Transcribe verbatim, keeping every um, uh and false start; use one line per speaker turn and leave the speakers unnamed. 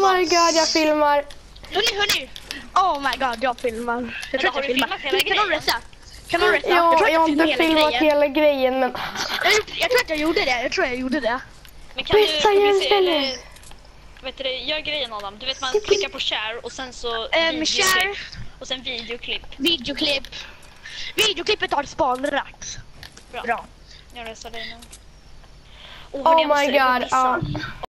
my god, jag filmar.
Hörni, hörni. Oh my god, jag filmar. Jag tror
har
att
du
jag filmar.
filmat hela
Kan någon
grejen?
resa? Kan någon resa?
Ja,
jag, tror
jag har
att
inte
jag filmade
filmat
hela grejen.
hela grejen, men...
Jag, gjorde- jag tror att jag gjorde det. Jag tror jag gjorde det.
Men kan du
Bästa
publicera,
hjälpen.
eller, vet du, gör grejen Adam. Du vet man klickar på share och sen så
Ehm,
videoklipp.
share.
Och sen videoklipp.
Videoklipp. Videoklippet har spanrax.
Bra.
Bra.
Jag röstar dig nu.
Oh my god, ja.